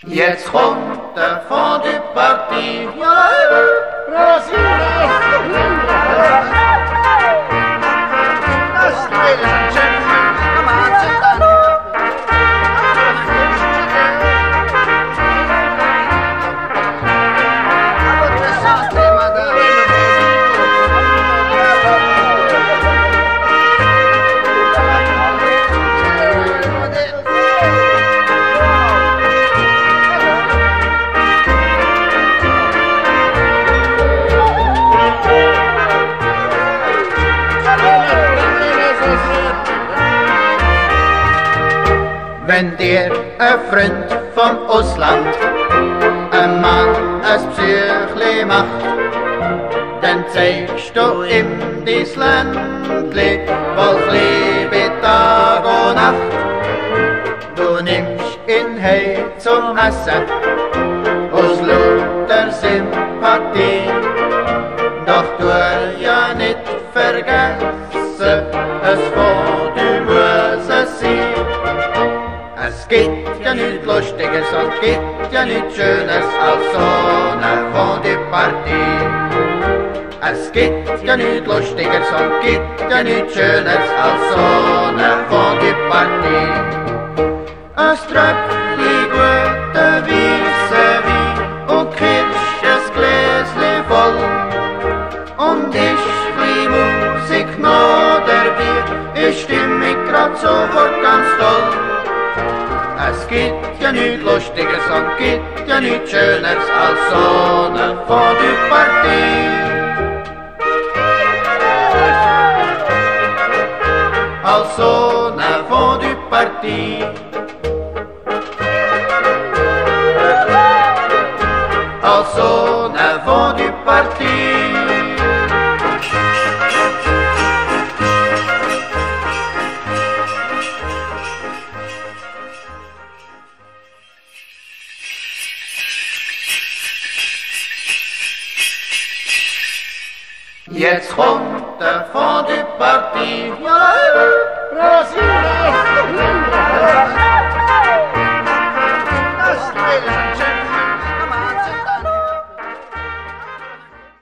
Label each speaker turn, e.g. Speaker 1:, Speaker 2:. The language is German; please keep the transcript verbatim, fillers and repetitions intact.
Speaker 1: Jetzt kommt der Fondue-Partie. Wenn dir ein Freund vom Ausland ein Mann ein Psychli macht, dann zeigst du ihm dies Ländli, voll Liebe Tag und Nacht. Du nimmst ihn heim zum Essen, aus lauter Sympathie, doch du ja nicht vergessen, es Fondue muss es sein. Es gibt ja nichts Lustiges und gibt ja nichts Schönes als so eine Fondue-Partie. Es gibt ja nichts Lustiges und gibt ja nichts Schönes als so eine Fondue-Partie. Ein Tröpfchen gute weisse Wein und Kirsches Gläsli voll und ischli Musik noch dabei, ist Stimmung grad sofort ganz toll. Es gibt ja nichts Lustiges und gibt ja nichts Schönes als so eine Fondue-Partie. Als so eine Fondue-Partie. Als so eine Fondue-Partie. Jetzt kommt der Fondue-Partie.
Speaker 2: Brasil!